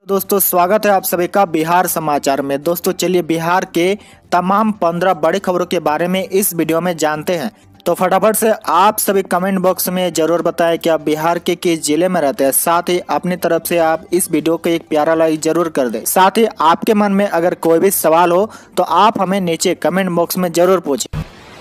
दोस्तों स्वागत है आप सभी का बिहार समाचार में। दोस्तों चलिए बिहार के तमाम 15 बड़ी खबरों के बारे में इस वीडियो में जानते हैं। तो फटाफट से आप सभी कमेंट बॉक्स में जरूर बताएं कि आप बिहार के किस जिले में रहते हैं। साथ ही अपनी तरफ से आप इस वीडियो को एक प्यारा लाइक जरूर कर दें। साथ ही आपके मन में अगर कोई भी सवाल हो तो आप हमें नीचे कमेंट बॉक्स में जरूर पूछें।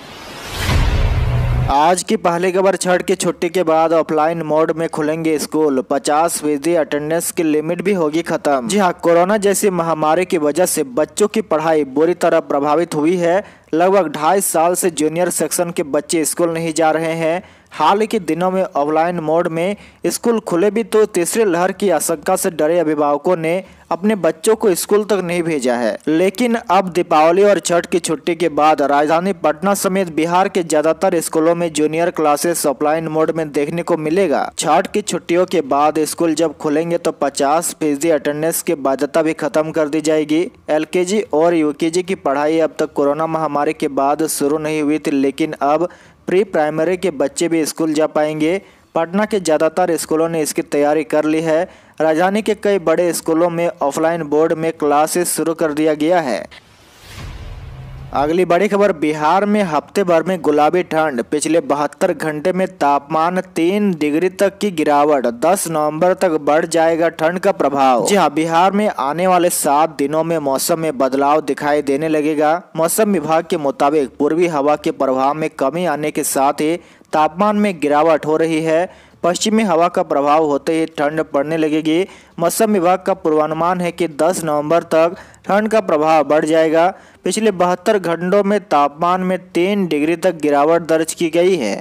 आज की पहली खबर, छठ की छुट्टी के बाद ऑफलाइन मोड में खुलेंगे स्कूल, 50% अटेंडेंस की लिमिट भी होगी खत्म। जी हाँ, कोरोना जैसी महामारी की वजह से बच्चों की पढ़ाई बुरी तरह प्रभावित हुई है। लगभग 2.5 साल से जूनियर सेक्शन के बच्चे स्कूल नहीं जा रहे हैं। हाल ही के दिनों में ऑफलाइन मोड में स्कूल खुले भी तो तीसरी लहर की आशंका से डरे अभिभावकों ने अपने बच्चों को स्कूल तक नहीं भेजा है। लेकिन अब दीपावली और छठ की छुट्टी के बाद राजधानी पटना समेत बिहार के ज्यादातर स्कूलों में जूनियर क्लासेस ऑफलाइन मोड में देखने को मिलेगा। छठ की छुट्टियों के बाद स्कूल जब खुलेंगे तो 50% अटेंडेंस की बाध्यता भी खत्म कर दी जाएगी। LKG और UKG की पढ़ाई अब तक कोरोना महामारी के बाद शुरू नहीं हुई थी, लेकिन अब प्री प्राइमरी के बच्चे भी स्कूल जा पाएंगे। पटना के ज़्यादातर स्कूलों ने इसकी तैयारी कर ली है। राजधानी के कई बड़े स्कूलों में ऑफलाइन बोर्ड में क्लासेस शुरू कर दिया गया है। अगली बड़ी खबर, बिहार में हफ्ते भर में गुलाबी ठंड, पिछले 72 घंटे में तापमान 3 डिग्री तक की गिरावट, 10 नवंबर तक बढ़ जाएगा ठंड का प्रभाव। जी हाँ, बिहार में आने वाले 7 दिनों में मौसम में बदलाव दिखाई देने लगेगा। मौसम विभाग के मुताबिक पूर्वी हवा के प्रभाव में कमी आने के साथ ही तापमान में गिरावट हो रही है। पश्चिमी हवा का प्रभाव होते ही ठंड पड़ने लगेगी। मौसम विभाग का पूर्वानुमान है कि 10 नवंबर तक ठंड का प्रभाव बढ़ जाएगा। पिछले 72 घंटों में तापमान में 3 डिग्री तक गिरावट दर्ज की गई है।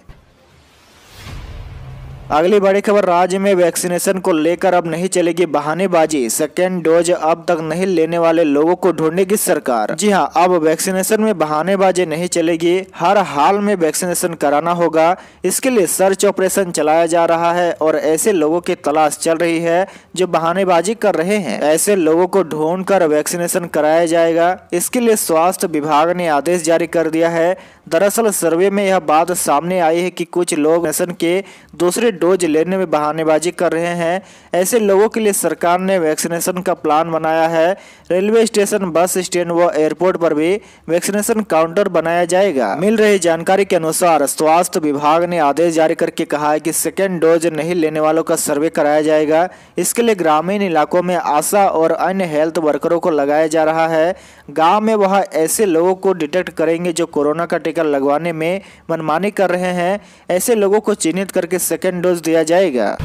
अगली बड़ी खबर, राज्य में वैक्सीनेशन को लेकर अब नहीं चलेगी बहानेबाजी, सेकेंड डोज अब तक नहीं लेने वाले लोगों को ढूंढेगी सरकार। जी हां, अब वैक्सीनेशन में बहानेबाजी नहीं चलेगी, हर हाल में वैक्सीनेशन कराना होगा। इसके लिए सर्च ऑपरेशन चलाया जा रहा है और ऐसे लोगों की तलाश चल रही है जो बहानेबाजी कर रहे हैं। ऐसे लोगों को ढूंढ कर वैक्सीनेशन कराया जाएगा। इसके लिए स्वास्थ्य विभाग ने आदेश जारी कर दिया है। दरअसल सर्वे में यह बात सामने आई है कि कुछ लोग वैक्सीनेशन के दूसरे डोज लेने में बहानेबाजी कर रहे हैं। ऐसे लोगों के लिए सरकार ने वैक्सीनेशन का प्लान बनाया है। रेलवे स्टेशन, बस स्टैंड व एयरपोर्ट पर भी वैक्सीनेशन काउंटर बनाया जाएगा। मिल रही जानकारी के अनुसार स्वास्थ्य विभाग ने आदेश जारी करके कहा है कि सेकेंड डोज नहीं लेने वालों का सर्वे कराया जाएगा। इसके लिए ग्रामीण इलाकों में आशा और अन्य हेल्थ वर्करों को लगाया जा रहा है। गाँव में वह ऐसे लोगों को डिटेक्ट करेंगे जो कोरोना का टीका लगवाने में मनमानी कर रहे हैं। ऐसे लोगों को चिन्हित करके सेकेंड डोज दिया जाएगा।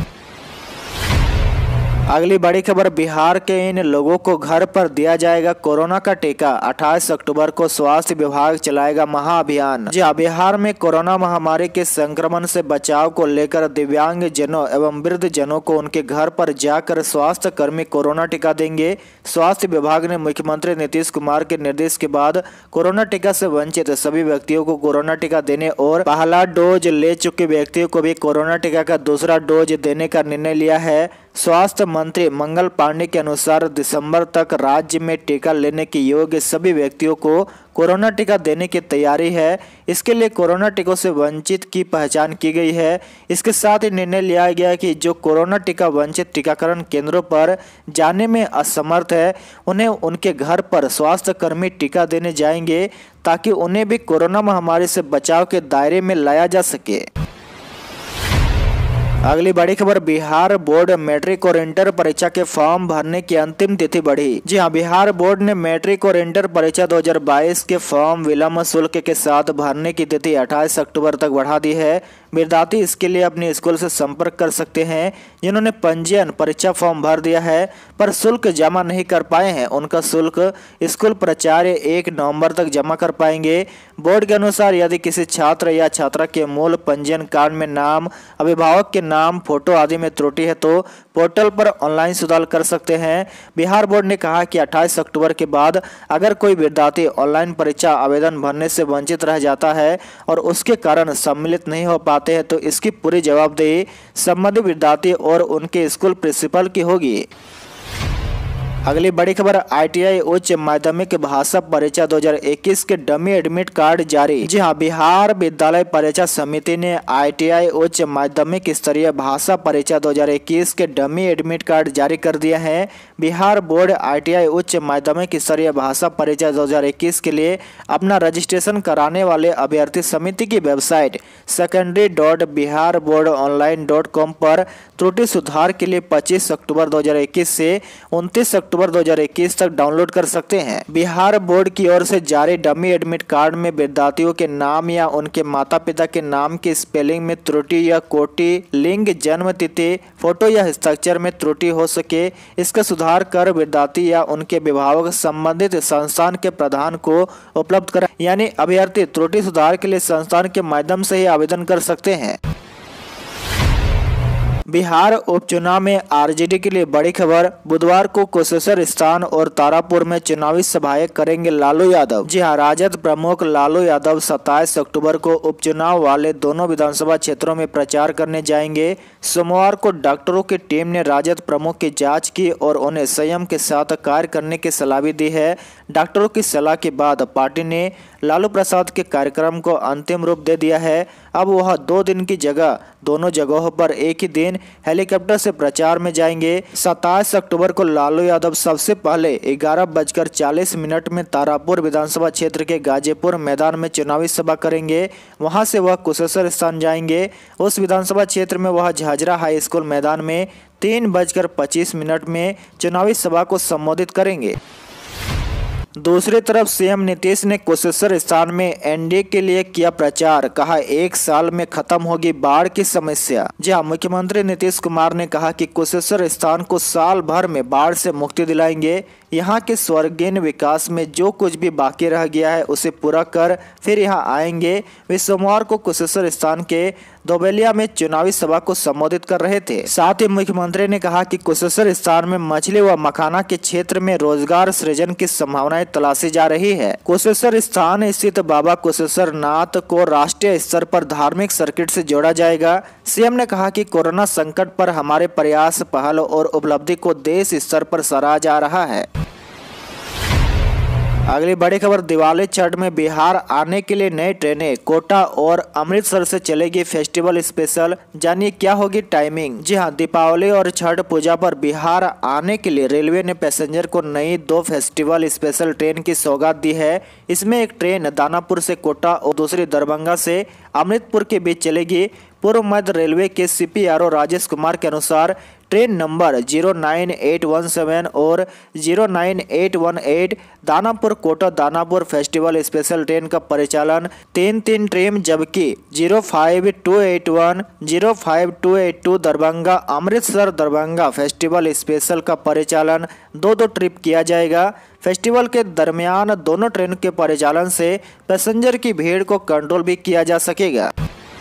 अगली बड़ी खबर, बिहार के इन लोगों को घर पर दिया जाएगा कोरोना का टीका, 28 अक्टूबर को स्वास्थ्य विभाग चलाएगा महाअभियान। जी हाँ, बिहार में कोरोना महामारी के संक्रमण से बचाव को लेकर दिव्यांग जनों एवं वृद्ध जनों को उनके घर पर जाकर स्वास्थ्य कर्मी कोरोना टीका देंगे। स्वास्थ्य विभाग ने मुख्यमंत्री नीतीश कुमार के निर्देश के बाद कोरोना टीका से वंचित सभी व्यक्तियों को कोरोना टीका देने और पहला डोज ले चुके व्यक्तियों को भी कोरोना टीका का दूसरा डोज देने का निर्णय लिया है। स्वास्थ्य मंत्री मंगल पांडे के अनुसार दिसंबर तक राज्य में टीका लेने के योग्य सभी व्यक्तियों को कोरोना टीका देने की तैयारी है। इसके लिए कोरोना टीकों से वंचित की पहचान की गई है। इसके साथ ही निर्णय लिया गया कि जो कोरोना टीका वंचित टीकाकरण केंद्रों पर जाने में असमर्थ है, उन्हें उनके घर पर स्वास्थ्य कर्मी टीका देने जाएंगे ताकि उन्हें भी कोरोना महामारी से बचाव के दायरे में लाया जा सके। अगली बड़ी खबर, बिहार बोर्ड मैट्रिक और इंटर परीक्षा के फॉर्म भरने की अंतिम तिथि बढ़ी। जी हां, बिहार बोर्ड ने मैट्रिक और इंटर परीक्षा 2022 के फॉर्म विलम्ब शुल्क के साथ भरने की तिथि 28 अक्टूबर तक बढ़ा दी है। विद्यार्थी इसके लिए अपने स्कूल से संपर्क कर सकते हैं। जिन्होंने पंजीयन परीक्षा फॉर्म भर दिया है पर शुल्क जमा नहीं कर पाए हैं, उनका शुल्क स्कूल प्राचार्य 1 नवंबर तक जमा कर पाएंगे। बोर्ड के अनुसार यदि किसी छात्र या छात्रा के मूल पंजीयन कार्ड में नाम, अभिभावक के नाम, फोटो आदि में त्रुटि है तो पोर्टल पर ऑनलाइन सुधार कर सकते हैं। बिहार बोर्ड ने कहा कि 28 अक्टूबर के बाद अगर कोई विद्यार्थी ऑनलाइन परीक्षा आवेदन भरने से वंचित रह जाता है और उसके कारण सम्मिलित नहीं हो पाते हैं तो इसकी पूरी जवाबदेही संबंधित विद्यार्थी और उनके स्कूल प्रिंसिपल की होगी। अगली बड़ी खबर, ITI उच्च माध्यमिक भाषा परीक्षा 2021 के डमी एडमिट कार्ड जारी। जी हां, बिहार विद्यालय परीक्षा समिति ने ITI उच्च माध्यमिक स्तरीय भाषा परीक्षा 2021 के डमी एडमिट कार्ड जारी कर दिया है। बिहार बोर्ड ITI उच्च माध्यमिक स्तरीय भाषा परीक्षा 2021 के लिए अपना रजिस्ट्रेशन कराने वाले अभ्यर्थी समिति की वेबसाइट secondary.biharboardonline.com पर त्रुटि सुधार के लिए 25 अक्टूबर 2021 से 29 अक्टूबर 2021 तक डाउनलोड कर सकते हैं। बिहार बोर्ड की ओर से जारी डमी एडमिट कार्ड में विद्यार्थियों के नाम या उनके माता पिता के नाम की स्पेलिंग में त्रुटि या कोटि, लिंग, जन्म तिथि, फोटो या हस्ताक्षर में त्रुटि हो सके, इसका सुधार कर विद्यार्थी या उनके अभिभावक संबंधित संस्थान के प्रधान को उपलब्ध कराएं। यानी अभ्यर्थी त्रुटि सुधार के लिए संस्थान के माध्यम से ही आवेदन कर सकते हैं। बिहार उपचुनाव में आरजेडी के लिए बड़ी खबर, बुधवार को कुशेश्वर स्थान और तारापुर में चुनावी सभाएं करेंगे लालू यादव। जी हां, राजद प्रमुख लालू यादव 27 अक्टूबर को उपचुनाव वाले दोनों विधानसभा क्षेत्रों में प्रचार करने जाएंगे। सोमवार को डॉक्टरों की टीम ने राजद प्रमुख की जांच की और उन्हें संयम के साथ कार्य करने की सलाह भी दी है। डॉक्टरों की सलाह के बाद पार्टी ने लालू प्रसाद के कार्यक्रम को अंतिम रूप दे दिया है। अब वह 2 दिन की जगह दोनों जगहों पर एक ही दिन हेलीकॉप्टर से प्रचार में जाएंगे। 27 अक्टूबर को लालू यादव सबसे पहले 11:40 में तारापुर विधानसभा क्षेत्र के गाजीपुर मैदान में चुनावी सभा करेंगे। वहां से वह कुशेश्वर स्थान जाएंगे। उस विधानसभा क्षेत्र में वह झाझरा हाई स्कूल मैदान में 3:25 में चुनावी सभा को संबोधित करेंगे। दूसरी तरफ सीएम नीतीश ने कुशेश्वर स्थान में एनडीए के लिए किया प्रचार, कहा 1 साल में खत्म होगी बाढ़ की समस्या। जी हां, मुख्यमंत्री नीतीश कुमार ने कहा कि कुशेश्वर स्थान को साल भर में बाढ़ से मुक्ति दिलाएंगे। यहाँ के स्वर्गीय विकास में जो कुछ भी बाकी रह गया है उसे पूरा कर फिर यहाँ आएंगे। वे सोमवार को कुशेश्वर स्थान के दोबेलिया में चुनावी सभा को संबोधित कर रहे थे। साथ ही मुख्यमंत्री ने कहा कि कुशेश्वर स्थान में मछली व मखाना के क्षेत्र में रोजगार सृजन की संभावनाएं तलाशी जा रही है। कुशेश्वर स्थान स्थित बाबा कुशेश्वर नाथ को राष्ट्रीय स्तर पर धार्मिक सर्किट से जोड़ा जाएगा। सीएम ने कहा कि कोरोना संकट पर हमारे प्रयास, पहल और उपलब्धि को देश स्तर पर सराहा जा रहा है। अगली बड़ी खबर, दिवाली छठ में बिहार आने के लिए नई ट्रेनें, कोटा और अमृतसर से चलेगी फेस्टिवल स्पेशल। जानिए क्या होगी टाइमिंग। जी हां, दीपावली और छठ पूजा पर बिहार आने के लिए रेलवे ने पैसेंजर को नई 2 फेस्टिवल स्पेशल ट्रेन की सौगात दी है। इसमें एक ट्रेन दानापुर से कोटा और दूसरी दरभंगा से अमृतपुर के बीच चलेगी। पूर्व मध्य रेलवे के CPRO राजेश कुमार के अनुसार ट्रेन नंबर 09817 और 09818 Danapur Kota Danapur festival special train का परिचालन 3 ट्रेन, जबकि 05281, 05282 दरभंगा अमृतसर दरभंगा फेस्टिवल स्पेशल का परिचालन 2 ट्रिप किया जाएगा। फेस्टिवल के दरमियान दोनों ट्रेन के परिचालन से पैसेंजर की भीड़ को कंट्रोल भी किया जा सकेगा।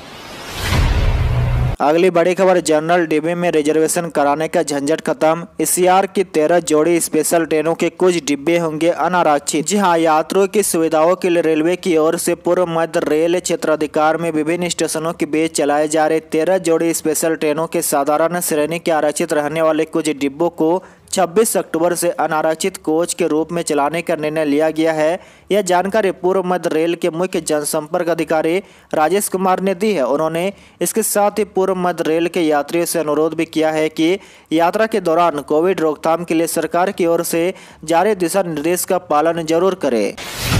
अगली बड़ी खबर, जनरल डिब्बे में रिजर्वेशन कराने का झंझट खत्म। SCR की 13 जोड़ी स्पेशल ट्रेनों के कुछ डिब्बे होंगे अनारक्षित। जी हां, यात्रियों की सुविधाओं के लिए रेलवे की ओर से पूर्व मध्य रेल क्षेत्राधिकार में विभिन्न स्टेशनों के बीच चलाए जा रहे 13 जोड़ी स्पेशल ट्रेनों के साधारण श्रेणी के आरक्षित रहने वाले कुछ डिब्बों को 26 अक्टूबर से अनारक्षित कोच के रूप में चलाने का निर्णय लिया गया है। यह जानकारी पूर्व मध्य रेल के मुख्य जनसंपर्क अधिकारी राजेश कुमार ने दी है। उन्होंने इसके साथ ही पूर्व मध्य रेल के यात्रियों से अनुरोध भी किया है कि यात्रा के दौरान कोविड रोकथाम के लिए सरकार की ओर से जारी दिशा निर्देश का पालन जरूर करें।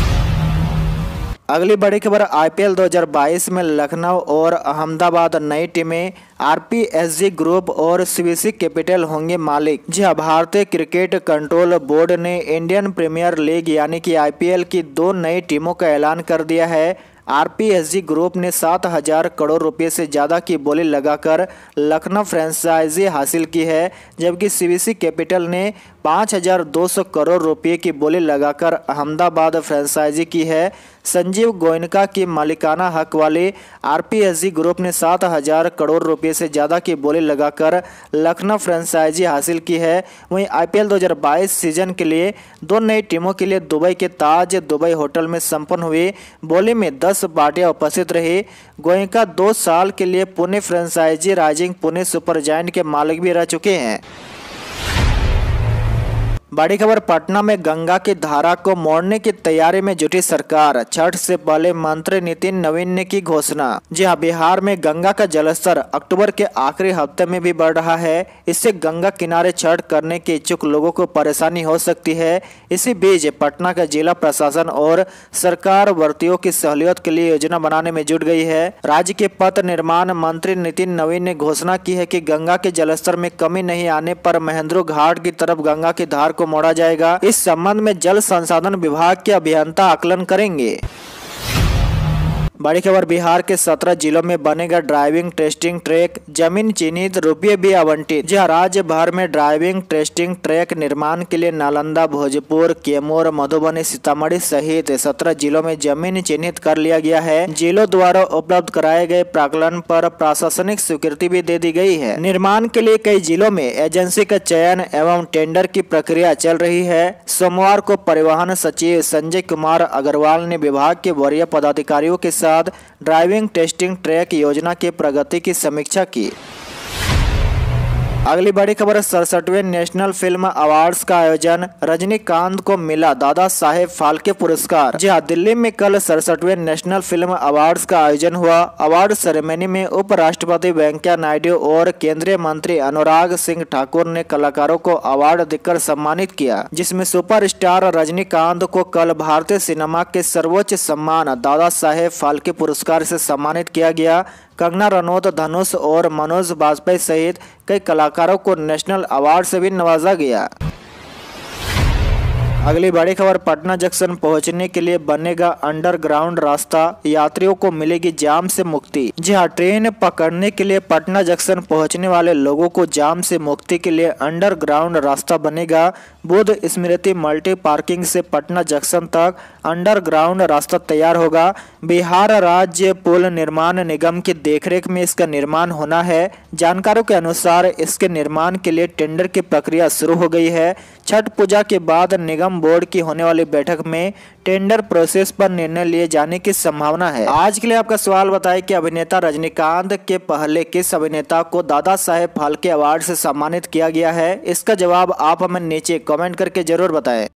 अगली बड़ी खबर, IPL 2022 में लखनऊ और अहमदाबाद नई टीमें RPSG ग्रुप और CVC कैपिटल होंगे मालिक। जी हां, भारतीय क्रिकेट कंट्रोल बोर्ड ने इंडियन प्रीमियर लीग यानी कि IPL की 2 नई टीमों का ऐलान कर दिया है। RPSG ग्रुप ने 7,000 करोड़ रुपए से ज़्यादा की बोली लगाकर लखनऊ फ्रेंचाइजी हासिल की है, जबकि CVC कैपिटल ने 5,200 करोड़ रुपए की बोली लगाकर अहमदाबाद फ्रेंचाइजी की है। संजीव गोयनका की मालिकाना हक वाली RPSG ग्रुप ने 7,000 करोड़ रुपए से ज़्यादा की बोली लगाकर लखनऊ फ्रेंचाइजी हासिल की है। वहीं IPL 2022 सीजन के लिए 2 नई टीमों के लिए दुबई के ताज दुबई होटल में संपन्न हुई बोली में 10 पार्टियां उपस्थित रही। गोयनका 2 साल के लिए Pune franchise rising Pune super giant के मालिक भी रह चुके हैं। बड़ी खबर पटना में गंगा की धारा को मोड़ने की तैयारी में जुटी सरकार। छठ से पहले मंत्री नितिन नवीन ने की घोषणा। जी हां, बिहार में गंगा का जलस्तर अक्टूबर के आखिरी हफ्ते में भी बढ़ रहा है। इससे गंगा किनारे छठ करने के इच्छुक लोगों को परेशानी हो सकती है। इसी बीच पटना का जिला प्रशासन और सरकार व्रतियों की सहूलियत के लिए योजना बनाने में जुट गई है। राज्य के पथ निर्माण मंत्री नितिन नवीन ने घोषणा की है कि गंगा के जलस्तर में कमी नहीं आने पर महेंद्रो घाट की तरफ गंगा की धार को मोड़ा जाएगा। इस संबंध में जल संसाधन विभाग के अभियंता आकलन करेंगे। बड़ी खबर बिहार के 17 जिलों में बनेगा ड्राइविंग टेस्टिंग ट्रैक, जमीन चिन्हित, रुपये भी आवंटित। जहां राज्य भर में ड्राइविंग टेस्टिंग ट्रैक निर्माण के लिए नालंदा, भोजपुर, कैमूर, मधुबनी, सीतामढ़ी सहित 17 जिलों में जमीन चिन्हित कर लिया गया है। जिलों द्वारा उपलब्ध कराए गए प्राक्कलन पर प्रशासनिक स्वीकृति भी दे दी गई है। निर्माण के लिए कई जिलों में एजेंसी का चयन एवं टेंडर की प्रक्रिया चल रही है। सोमवार को परिवहन सचिव संजय कुमार अग्रवाल ने विभाग के वरीय पदाधिकारियों के साथ ड्राइविंग टेस्टिंग ट्रैक योजना की प्रगति की समीक्षा की। अगली बड़ी खबर 67वें नेशनल फिल्म अवार्ड्स का आयोजन, रजनीकांत को मिला दादा साहेब फाल्के पुरस्कार। जी हां, दिल्ली में कल 67वें नेशनल फिल्म अवार्ड्स का आयोजन हुआ। अवार्ड सेरेमनी में उपराष्ट्रपति वेंकैया नायडू और केंद्रीय मंत्री अनुराग सिंह ठाकुर ने कलाकारों को अवार्ड देकर सम्मानित किया, जिसमें सुपरस्टार रजनीकांत को कल भारतीय सिनेमा के सर्वोच्च सम्मान दादा साहेब फाल्के पुरस्कार से सम्मानित किया गया। कंगना रनौत, धनुष और मनोज बाजपेयी सहित कई कलाकारों को नेशनल अवार्ड से भी नवाजा गया। अगली बड़ी खबर पटना जंक्शन पहुंचने के लिए बनेगा अंडरग्राउंड रास्ता, यात्रियों को मिलेगी जाम से मुक्ति। जी हां, ट्रेन पकड़ने के लिए पटना जंक्शन पहुंचने वाले लोगों को जाम से मुक्ति के लिए अंडरग्राउंड रास्ता बनेगा। बुद्ध स्मृति मल्टी पार्किंग से पटना जंक्शन तक अंडरग्राउंड रास्ता तैयार होगा। बिहार राज्य पुल निर्माण निगम की देखरेख में इसका निर्माण होना है। जानकारों के अनुसार इसके निर्माण के लिए टेंडर की प्रक्रिया शुरू हो गई है। छठ पूजा के बाद निगम बोर्ड की होने वाली बैठक में टेंडर प्रोसेस पर निर्णय लिए जाने की संभावना है। आज के लिए आपका सवाल बताएं कि अभिनेता रजनीकांत के पहले किस अभिनेता को दादा साहेब फाल्के अवार्ड से सम्मानित किया गया है। इसका जवाब आप हमें नीचे कमेंट करके जरूर बताएं।